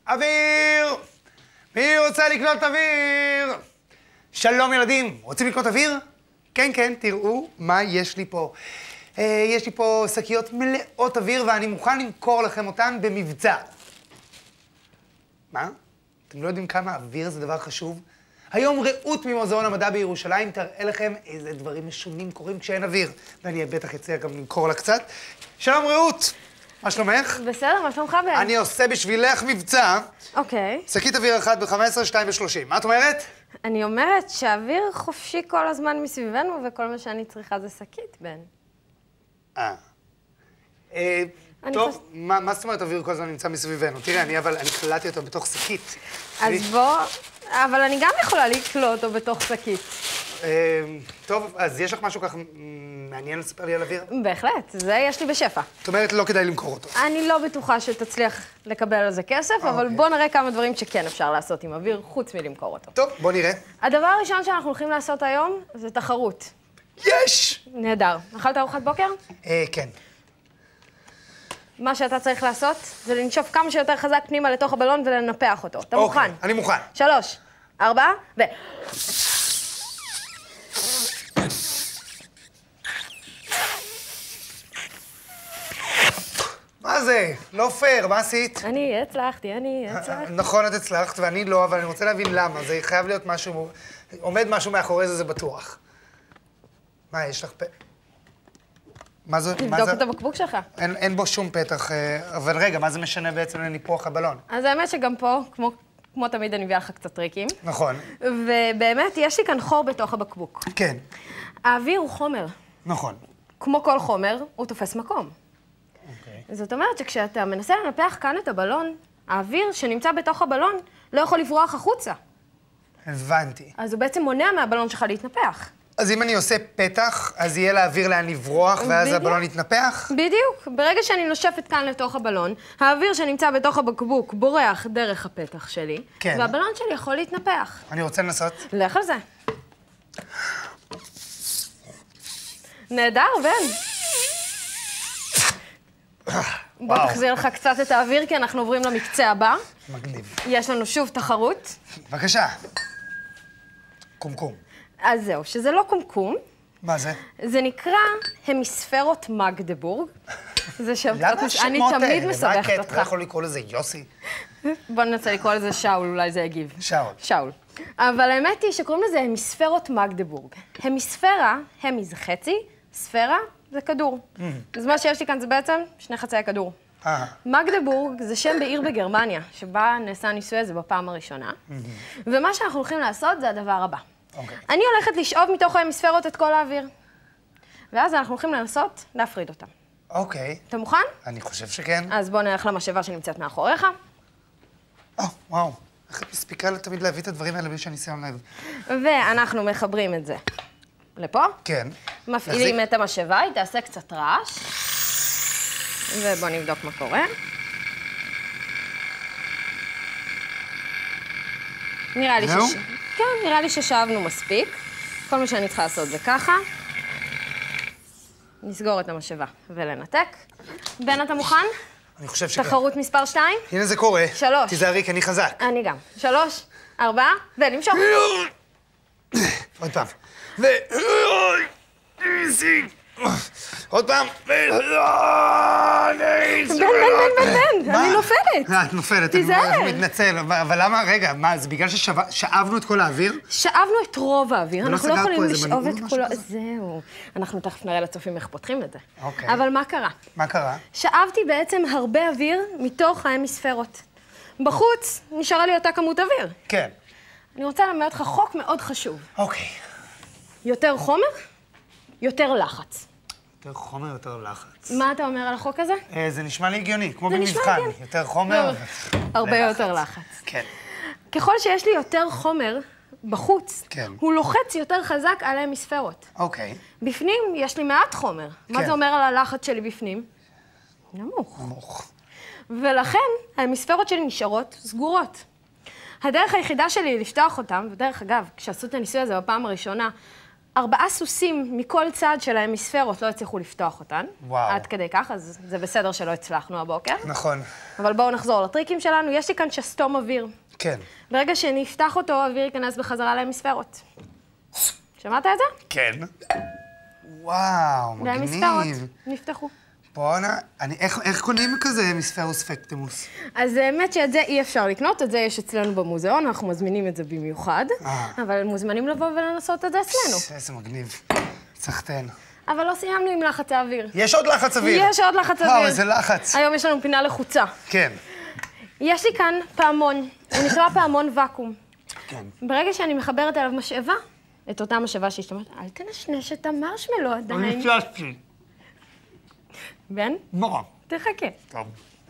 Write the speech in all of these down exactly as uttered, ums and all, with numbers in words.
אוויר! מי רוצה לקנות אוויר? שלום ילדים, רוצים לקנות אוויר? כן, כן, תראו מה יש לי פה. אה, יש לי פה שקיות מלאות אוויר ואני מוכן למכור לכם אותן במבצע. מה? אתם לא יודעים כמה אוויר זה דבר חשוב? היום רעות ממוזיאון המדע בירושלים תראה לכם איזה דברים משונים קורים כשאין אוויר. ואני בטח אצליח גם למכור לה קצת. שלום רעות! מה שלומך? בסדר, מה שלומך בן? אני עושה בשבילך מבצע. אוקיי. שקית אוויר אחת ב-חמש עשרה, שתיים ב-שלושים. מה את אומרת? אני אומרת שהאוויר חופשי כל הזמן מסביבנו, וכל מה שאני צריכה זה שקית, בן. אה. אה, טוב, מה, מה זאת אומרת אוויר כל הזמן נמצא מסביבנו? תראה, אני אבל, אני קלטתי אותו בתוך שקית. אז בוא, אבל אני גם יכולה לקלוא אותו בתוך שקית. טוב, אז יש לך משהו ככה מעניין לספר לי על אוויר? בהחלט, זה יש לי בשפע. זאת אומרת, לא כדאי למכור אותו. אני לא בטוחה שתצליח לקבל על זה כסף, אבל בוא נראה כמה דברים שכן אפשר לעשות עם אוויר, חוץ מלמכור אותו. טוב, בוא נראה. הדבר הראשון שאנחנו הולכים לעשות היום זה תחרות. יש! נהדר. אכלת ארוחת בוקר? אה, כן. מה שאתה צריך לעשות זה לנשוף כמה שיותר חזק פנימה לתוך הבלון ולנפח אותו. אתה מוכן? אוקיי, אני מוכן. שלוש, ארבע, ו... מה זה? לא פייר, מה עשית? אני הצלחתי, אני הצלחתי. נכון, את הצלחת ואני לא, אבל אני רוצה להבין למה. זה חייב להיות משהו... עומד משהו מאחורי זה, זה בטוח. מה, יש לך פה... מה זה? תבדוק את הבקבוק שלך. אין, אין בו שום פתח, אבל רגע, מה זה משנה בעצם לניפוח הבלון? אז האמת שגם פה, כמו, כמו תמיד, אני מביאה לך קצת טריקים. נכון. ובאמת, יש לי כאן חור בתוך הבקבוק. כן. האוויר הוא חומר. נכון. כמו כל חומר, הוא תופס מקום. אוקיי. זאת אומרת שכשאתה מנסה לנפח כאן את הבלון, האוויר שנמצא בתוך הבלון לא יכול לברוח החוצה. הבנתי. אז הוא בעצם מונע מהבלון שלך להתנפח. אז אם אני עושה פתח, אז יהיה לאוויר לאן לברוח, ואז בדיוק. הבלון יתנפח? בדיוק. ברגע שאני נושפת כאן לתוך הבלון, האוויר שנמצא בתוך הבקבוק בורח דרך הפתח שלי, כן. והבלון שלי יכול להתנפח. אני רוצה לנסות. לך על זה. נהדר, בן. בוא וואו. תחזיר לך קצת את האוויר, כי אנחנו עוברים למקצה הבא. מגניב. יש לנו שוב תחרות. בבקשה. קומקום. אז זהו, שזה לא קומקום. מה זה? זה נקרא המיספרות מגדבורג. זה שם למה קצת... השמות אני האלה? תמיד מה מסבכת הקטע? אותך. אתה יכול לקרוא לזה יוסי? בוא ננסה לקרוא לזה שאול, אולי זה יגיב. שאול. שאול. אבל האמת היא שקוראים לזה המיספרות מגדבורג. המיספרה, המי זה חצי, ספירה זה כדור. אז מה שיש לי כאן זה בעצם שני חצאי הכדור. אה. מגדבורג זה שם בעיר בגרמניה, שבה נעשה ניסוי הזה בפעם הראשונה. ומה שאנחנו הולכים לעשות זה הדבר הבא. אוקיי. אני הולכת לשאוב מתוך ההמיספרות את כל האוויר. ואז אנחנו הולכים לנסות להפריד אותם. אוקיי. אתה מוכן? אני חושב שכן. אז בוא נלך למשאבה שנמצאת מאחוריך. או, וואו. איך את מספיקה תמיד להביא את הדברים האלה בלי שאני שם לב? ואנחנו מחברים את זה לפה. כן. מפעילים נחזיק. את המשאבה, היא תעשה קצת רעש. ובוא נבדוק מה קורה. נראה לי זהו? שש... כן, נראה לי ששאבנו מספיק. כל מה שאני צריכה לעשות זה ככה. נסגור את המשאבה ולנתק. בן, אתה מוכן? אני חושב שכן. תחרות מספר שתיים? הנה זה קורה. שלוש. תיזהרי, כי אני חזק. אני גם. שלוש, ארבע, ולמשוך. עוד פעם. ו... עוד פעם. ו... בן, בן, בן, בן, בן, אני נופלת. אה, את נופלת, תיזהר. אני מתנצל. אבל למה, רגע, מה, זה בגלל ששאבנו את כל האוויר? שאבנו את רוב האוויר, ולא אנחנו לא סגרת יכולים פה איזה לשאוב מנעול את או כולו. משהו כזה? זהו. אנחנו תכף נראה לצופים איך פותחים את זה. אוקיי. אבל מה קרה? מה קרה? שאבתי בעצם הרבה אוויר מתוך ההמיספרות. בחוץ נשארה לי אותה כמות אוויר. כן. אני רוצה ללמד אותך חוק מאוד חשוב. אוקיי. יותר חומר, יותר לחץ. יותר חומר, יותר לחץ. מה אתה אומר על החוק הזה? אה, זה נשמע לי הגיוני, כמו זה נשמע במבחן. הגיוני. יותר חומר. הרבה ולחץ. יותר לחץ. כן. ככל שיש לי יותר חומר בחוץ, כן. הוא לוחץ יותר חזק על ההמיספרות. אוקיי. בפנים יש לי מעט חומר. מה כן. זה אומר על הלחץ שלי בפנים? נמוך. נמוך. ולכן ההמיספרות שלי נשארות סגורות. הדרך היחידה שלי היא לפתוח אותם, ודרך אגב, כשעשו את הניסוי הזה בפעם הראשונה, ארבעה סוסים מכל צד של ההמיספרות לא הצליחו לפתוח אותן. וואו. עד כדי כך, אז זה בסדר שלא הצלחנו הבוקר. נכון. אבל בואו נחזור לטריקים שלנו. יש לי כאן שסתום אוויר. כן. ברגע שנפתח אותו, האוויר ייכנס בחזרה להמיספרות. שמעת את זה? כן. וואו, וההמיספרות מגניב. נפתחו. בואנה, אני, איך, איך קונים כזה המיספרוס פקטימוס? אז האמת שאת זה אי אפשר לקנות, את זה יש אצלנו במוזיאון, אנחנו מזמינים את זה במיוחד, אה. אבל מוזמנים לבוא ולנסות את זה אצלנו. איזה מגניב. סחטיין. אבל לא סיימנו עם לחץ האוויר. יש עוד לחץ אוויר. יש עוד לחץ אוויר. וואו, איזה לחץ. היום יש לנו פינה לחוצה. כן. יש לי כאן פעמון, הוא נקרא פעמון ואקום. כן. ברגע שאני מחברת אליו משאבה, את אותה משאבה שהשתמשת, אל תנשנש את המרשמלו עדיין. אני פלסטי. בן? נורא. תחכה. טוב.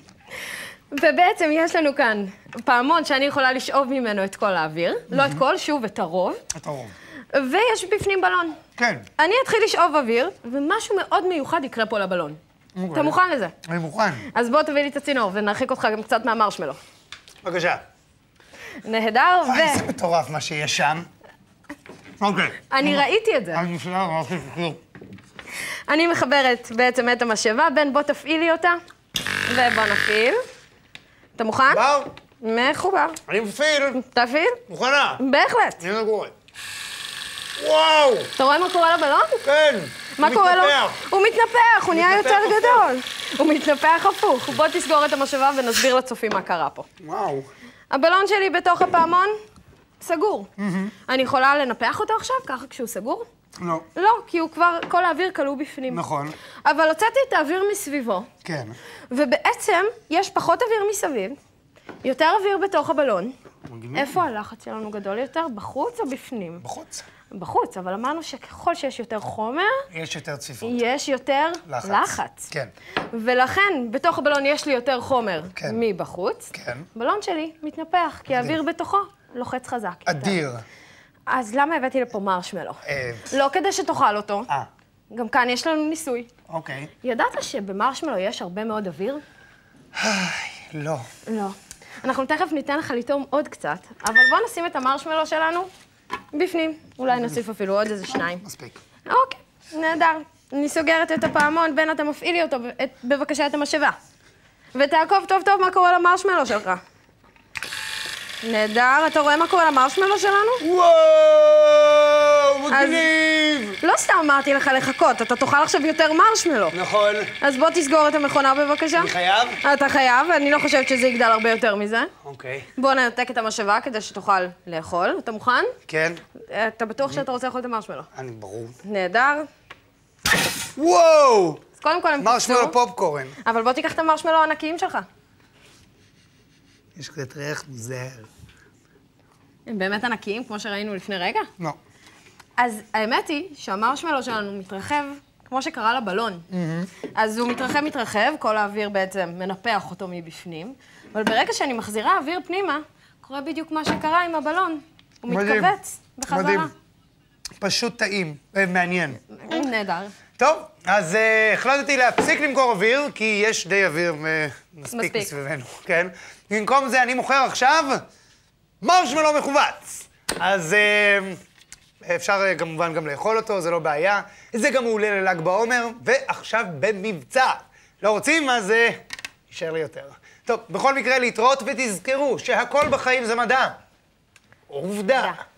ובעצם יש לנו כאן פעמון שאני יכולה לשאוב ממנו את כל האוויר, לא את כל, שוב, את הרוב. את הרוב. ויש בפנים בלון. כן. אני אתחיל לשאוב אוויר, ומשהו מאוד מיוחד יקרה פה לבלון. אתה מוכן לזה? אני מוכן. אז בוא תביא לי את הצינור ונרחיק אותך גם קצת מהמרשמלו. בבקשה. נהדר, ו... וואי, זה מטורף מה שיש שם. אוקיי. אני ראיתי את זה. אני נפלא, ממש נפלא. אני מחברת בעצם את המשאבה, בן בוא תפעילי אותה, ובוא נפעיל. אתה מוכן? בר, מחובר. אני מפעיל. תפעיל? מוכנה. בהחלט. הנה קורה. וואו! אתה רואה מה קורה לבלון? כן. מה קורה לו? מתנפח. הוא מתנפח, הוא נהיה מתנפח יותר הפוך. גדול. הוא מתנפח הפוך. בוא תסגור את המשאבה ונסביר לצופים מה קרה פה. וואו. הבלון שלי בתוך הפעמון סגור. אני יכולה לנפח אותו עכשיו, ככה כשהוא סגור? לא. לא, כי הוא כבר, כל האוויר כלוא בפנים. נכון. אבל הוצאתי את האוויר מסביבו, כן. ובעצם יש פחות אוויר מסביב, יותר אוויר בתוך הבלון. מגניב. איפה הלחץ שלנו גדול יותר? בחוץ או בפנים? בחוץ. בחוץ, אבל אמרנו שככל שיש יותר חומר, יש יותר צפיפות. יש יותר לחץ. לחץ. כן. ולכן, בתוך הבלון יש לי יותר חומר כן. מבחוץ. כן. בלון שלי מתנפח, כי האוויר בתוכו לוחץ חזק. אדיר. אז למה הבאתי לפה מרשמלו? אה, לא כדי שתאכל אותו. אה, גם כאן יש לנו ניסוי. אוקיי. ידעת שבמרשמלו יש הרבה מאוד אוויר? לא. לא. אנחנו תכף ניתן לך לטעום עוד קצת, אבל בוא נשים את המרשמלו שלנו בפנים. אולי נוסיף אפילו עוד איזה שניים. מספיק. אוקיי, נהדר. אני סוגרת את הפעמון, בן אתה מפעיל לי אותו, את, בבקשה את המשאבה. ותעקוב טוב טוב מה קורה למרשמלו שלך. נהדר, אתה רואה מה קורה למרשמלו שלנו? וואו, מגניב! לא סתם אמרתי לך לחכות, אתה תאכל עכשיו יותר מרשמלו. נכון. אז בוא תסגור את המכונה בבקשה. אני חייב? אתה חייב, אני לא חושבת שזה יגדל הרבה יותר מזה. אוקיי. בוא ננתק את המשאבה כדי שתוכל לאכול. אתה מוכן? כן. אתה בטוח שאתה רוצה לאכול את המרשמלו? אני ברור. נהדר. וואו! אז קודם כל הם מרשמלו פופקורן. אבל בוא תיקח את המרשמלו הענקיים שלך. יש קצת ריח מוזר. הם באמת ענקיים, כמו שראינו לפני רגע? לא. אז האמת היא שהמרשמלו שלנו מתרחב כמו שקרה לבלון. אז הוא מתרחב, מתרחב, כל האוויר בעצם מנפח אותו מבפנים, אבל ברגע שאני מחזירה אוויר פנימה, קורה בדיוק מה שקרה עם הבלון. הוא מדהים. מתכווץ בחזרה. מדהים. פשוט טעים, מעניין. נהדר. טוב, אז uh, החלטתי להפסיק למכור אוויר, כי יש די אוויר uh, מספיק מספיק. מסביבנו, כן? במקום זה אני מוכר עכשיו מרשמלו מכווץ. אז uh, אפשר uh, כמובן גם לאכול אותו, זה לא בעיה. זה גם מעולה לל"ג בעומר, ועכשיו במבצע. לא רוצים? אז uh, יישאר לי יותר. טוב, בכל מקרה להתראות ותזכרו שהכל בחיים זה מדע. עובדה.